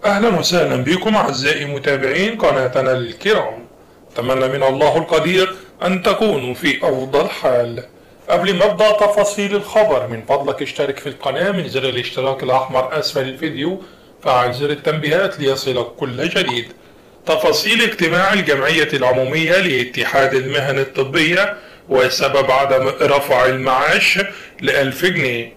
أهلا وسهلا بكم أعزائي متابعين قناتنا الكرام. أتمنى من الله القدير أن تكونوا في أفضل حال. قبل ما أبدأ تفاصيل الخبر، من فضلك اشترك في القناة من زر الاشتراك الأحمر أسفل الفيديو، فعل زر التنبيهات ليصلك كل جديد. تفاصيل اجتماع الجمعية العمومية لاتحاد المهن الطبية وسبب عدم رفع المعاش ل1000 جنيه.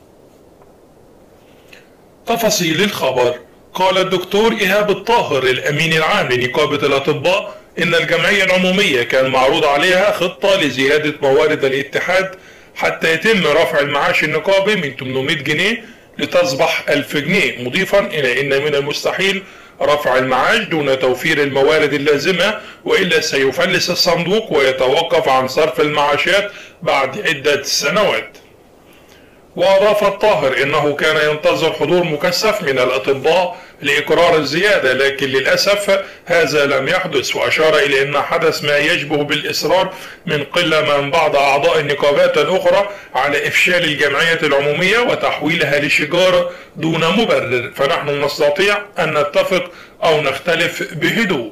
تفاصيل الخبر. قال الدكتور إيهاب الطاهر الأمين العام لنقابة الأطباء إن الجمعية العمومية كان معروض عليها خطة لزيادة موارد الاتحاد حتى يتم رفع المعاش النقابي من 800 جنيه لتصبح 1000 جنيه، مضيفا إلى إن من المستحيل رفع المعاش دون توفير الموارد اللازمة، وإلا سيفلس الصندوق ويتوقف عن صرف المعاشات بعد عدة سنوات. وأضاف الطاهر إنه كان ينتظر حضور مكثف من الأطباء لإقرار الزيادة، لكن للأسف هذا لم يحدث، وأشار إلى أن حدث ما يشبه بالإصرار من قلة من بعض أعضاء النقابات الأخرى على إفشال الجمعية العمومية وتحويلها لشجار دون مبرر، فنحن نستطيع أن نتفق أو نختلف بهدوء.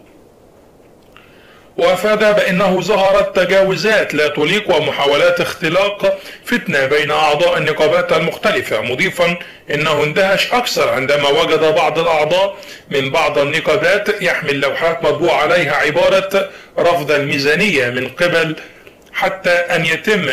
وأفاد بأنه ظهرت تجاوزات لا تليق ومحاولات اختلاق فتنة بين أعضاء النقابات المختلفة، مضيفا أنه اندهش أكثر عندما وجد بعض الأعضاء من بعض النقابات يحمل لوحات مطبوع عليها عبارة رفض الميزانية من قبل حتى أن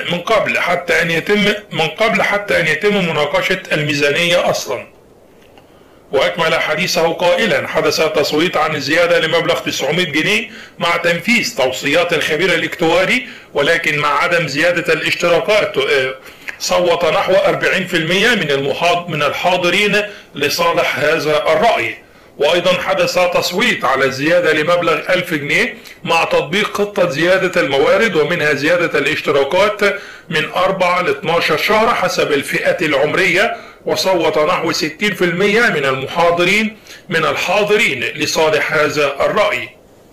يتم مناقشة الميزانية أصلا. وأكمل حديثه قائلا: حدث تصويت عن الزيادة لمبلغ 900 جنيه مع تنفيذ توصيات الخبير الاكتواري، ولكن مع عدم زيادة الاشتراكات صوت نحو 40% من الحاضرين لصالح هذا الرأي. وأيضا حدث تصويت على الزيادة لمبلغ 1000 جنيه مع تطبيق خطة زيادة الموارد، ومنها زيادة الاشتراكات من 4 ل 12 شهر حسب الفئة العمرية، وصوت نحو 60% من الحاضرين لصالح هذا الرأي.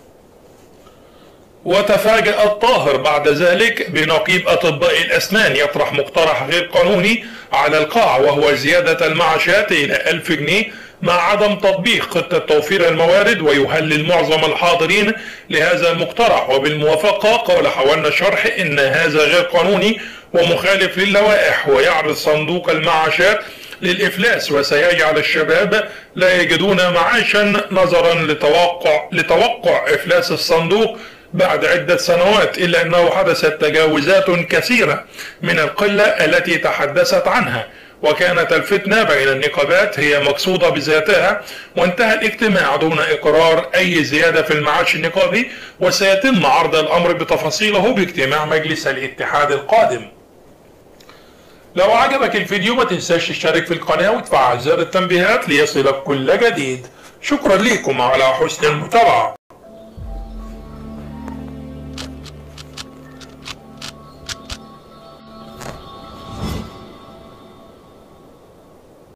وتفاجأ الطاهر بعد ذلك بنقيب أطباء الأسنان يطرح مقترح غير قانوني على القاع، وهو زيادة المعاشات إلى 1000 جنيه مع عدم تطبيق خطة توفير الموارد، ويهلل معظم الحاضرين لهذا المقترح. وبالموافقة قال حولنا شرح إن هذا غير قانوني ومخالف للوائح، ويعرض صندوق المعاشات للإفلاس، وسيجعل الشباب لا يجدون معاشا نظرا لتوقع إفلاس الصندوق بعد عدة سنوات، إلا أنه حدثت تجاوزات كثيرة من القلة التي تحدثت عنها، وكانت الفتنة بين النقابات هي مقصودة بذاتها. وانتهى الاجتماع دون إقرار أي زيادة في المعاش النقابي، وسيتم عرض الأمر بتفاصيله باجتماع مجلس الاتحاد القادم. لو عجبك الفيديو ما تنساش تشترك في القناة وتفعل زر التنبيهات ليصلك كل جديد. شكرا لكم على حسن المتابعة.